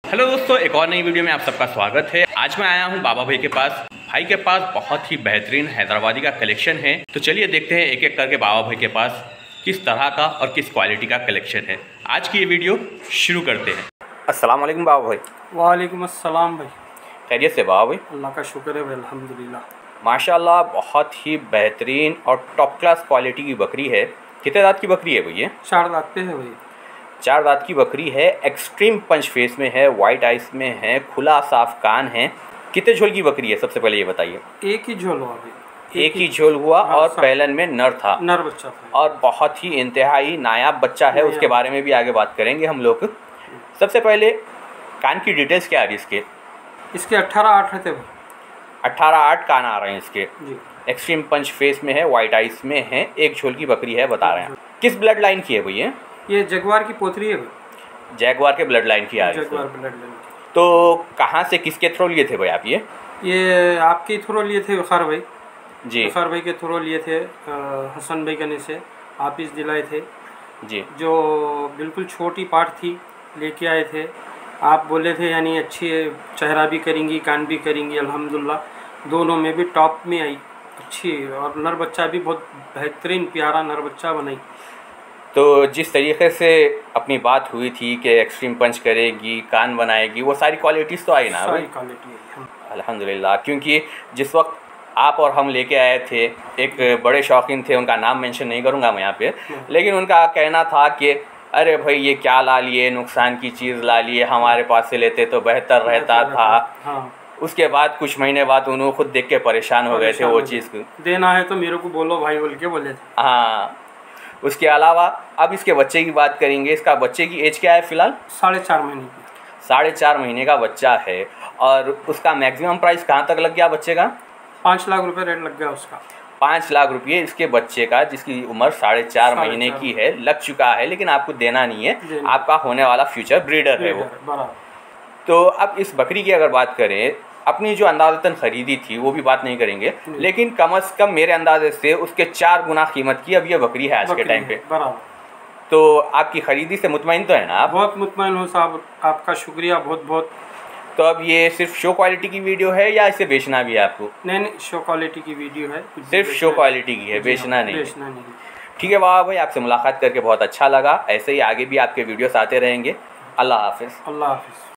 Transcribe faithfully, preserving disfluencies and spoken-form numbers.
Hello दोस्तों, एक और नई वीडियो में आप सबका स्वागत है। आज मैं आया हूं बाबा भाई के पास। भाई के पास बहुत ही बेहतरीन हैदराबादी का कलेक्शन है, तो चलिए देखते हैं एक एक करके बाबा भाई के पास किस तरह का और किस क्वालिटी का कलेक्शन है। आज की ये वीडियो शुरू करते हैं। अस्सलाम वालेकुम बाबा भाई। वालेकुम अस्सलाम भाई। खैरियत से बाबा भाई? अल्लाह का शुक्र है भाई, अल्हम्दुलिल्लाह। माशाल्लाह, बहुत ही बेहतरीन और टॉप क्लास क्वालिटी की बकरी है। कितने दांत की बकरी है भैया? चार दांत पे है भाई। चार दांत की बकरी है, एक्सट्रीम पंच फेस में है, वाइट आइस में है, खुला साफ कान है। कितने झोल की बकरी है सबसे पहले ये बताइए? एक ही झोल हुआ भाई, एक ही झोल हुआ और पहलन में नर था, नर बच्चा था और बहुत ही इंतहाई नायाब बच्चा है। उसके बारे में भी आगे बात करेंगे हम लोग। सबसे पहले कान की डिटेल्स क्या आ रही है इसके? इसके अट्ठारह आठ थे भाई। अट्ठारह आठ कान आ रहे हैं इसके। जी। एक्सट्रीम पंच फेस में है, वाइट आइस में है, एक झोल की बकरी है बता रहे हैं। किस ब्लड लाइन की है भैया? ये जगवार की पोतरी है भाई। जैगवार के ब्लड लाइन की आ रही है। जगवार ब्लड लाइन की। तो कहाँ से किसके थ्रू लिए थे भाई आप ये? ये आपके थ्रू लिए थे वखार भाई जी। वखार भाई के थ्रू लिए थे, हसन भाई कने से वापिस दिलाए थे जी। जो बिल्कुल छोटी पार्ट थी लेके आए थे। आप बोले थे यानी अच्छी चेहरा भी करेंगी, कान भी करेंगी, अल्हम्दुलिल्लाह दोनों में भी टॉप में आई अच्छी। और नर बच्चा भी बहुत बेहतरीन प्यारा नर बच्चा बनाई। तो जिस तरीके से अपनी बात हुई थी कि एक्सट्रीम पंच करेगी, कान बनाएगी, वो सारी क्वालिटीज़ तो आई ना? सारी क्वालिटी है अल्हम्दुलिल्लाह। क्योंकि जिस वक्त आप और हम लेके आए थे, एक बड़े शौकीन थे, उनका नाम मेंशन नहीं करूँगा मैं यहाँ पे, लेकिन उनका कहना था कि अरे भाई ये क्या ला लिए, नुकसान की चीज़ ला लिए, हमारे पास से लेते तो बेहतर रहता था। हाँ। उसके बाद कुछ महीने बाद उन्होंने खुद देख के परेशान हो गए थे वो चीज़ को। देना है तो मेरे को बोलो भाई बोल के बोले थे। हाँ। उसके अलावा अब इसके बच्चे की बात करेंगे। इसका बच्चे की एज क्या है फिलहाल? साढ़े चार महीने की। साढ़े चार महीने का बच्चा है। और उसका मैक्सिमम प्राइस कहाँ तक लग गया बच्चे का? पाँच लाख रुपए रेट लग गया उसका। पाँच लाख रुपये इसके बच्चे का, जिसकी उम्र साढ़े चार महीने की है, लग चुका है, लेकिन आपको देना नहीं है, आपका होने वाला फ्यूचर ब्रीडर है वो। तो अब इस बकरी की अगर बात करें, अपनी जो अंदाज़तन ख़रीदी थी वो भी बात नहीं करेंगे, लेकिन कम अज़ कम मेरे अंदाजे से उसके चार गुना कीमत की अब ये बकरी है आज के टाइम पे। तो आपकी ख़रीदी से मुतमईन तो है ना आप? बहुत मुतमईन हूँ साहब, आपका शुक्रिया बहुत बहुत। तो अब ये सिर्फ शो क्वालिटी की वीडियो है या इसे बेचना भी है आपको? नहीं नहीं, शो क्वालिटी की वीडियो है, सिर्फ शो क्वालिटी की है, बेचना नहीं। बेचना नहीं। ठीक है बाबा भाई, आपसे मुलाकात करके बहुत अच्छा लगा। ऐसे ही आगे भी आपके वीडियोस आते रहेंगे। अल्लाह हाफिज़। अल्लाह हाफिज़।